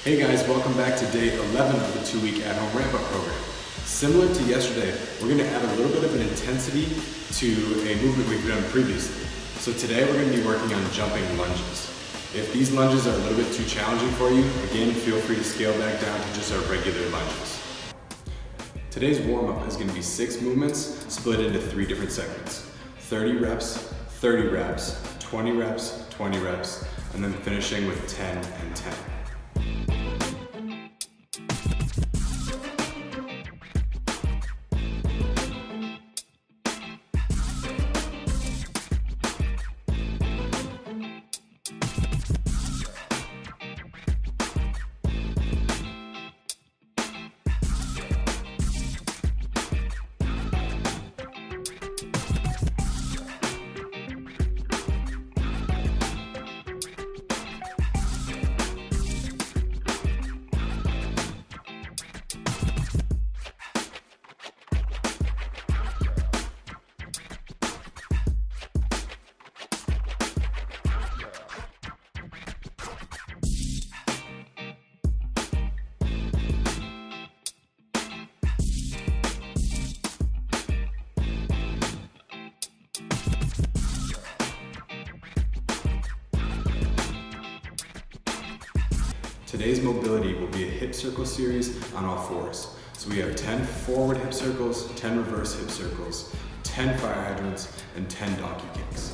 Hey guys, welcome back to day 11 of the 2-week at-home ramp-up program. Similar to yesterday, we're going to add a little bit of an intensity to a movement we've done previously. So today we're going to be working on jumping lunges. If these lunges are a little bit too challenging for you, again, feel free to scale back down to just our regular lunges. Today's warm-up is going to be 6 movements split into 3 different segments. 30 reps, 30 reps, 20 reps, 20 reps, and then finishing with 10 and 10. Today's mobility will be a hip circle series on all fours. So we have 10 forward hip circles, 10 reverse hip circles, 10 fire hydrants, and 10 donkey kicks.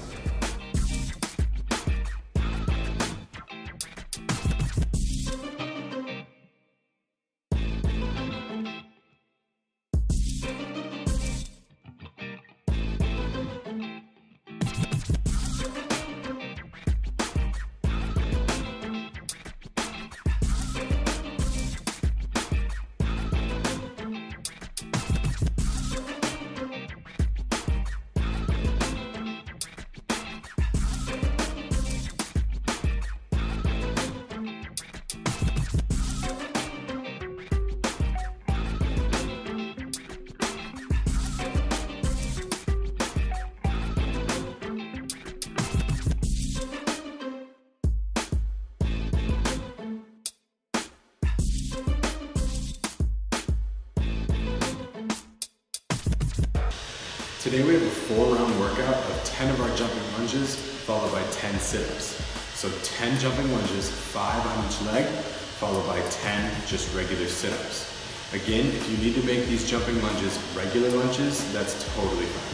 Today we have a 4-round workout of 10 of our jumping lunges followed by 10 sit-ups. So 10 jumping lunges, 5 on each leg, followed by 10 just regular sit-ups. Again, if you need to make these jumping lunges regular lunges, that's totally fine.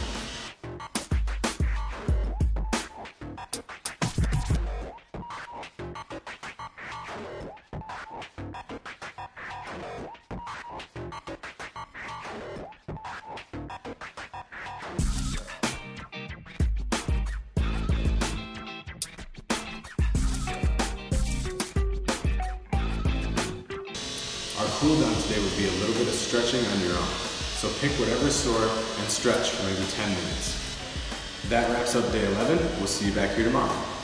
Our cool down today would be a little bit of stretching on your own. So pick whatever's sore and stretch for maybe 10 minutes. That wraps up day 11. We'll see you back here tomorrow.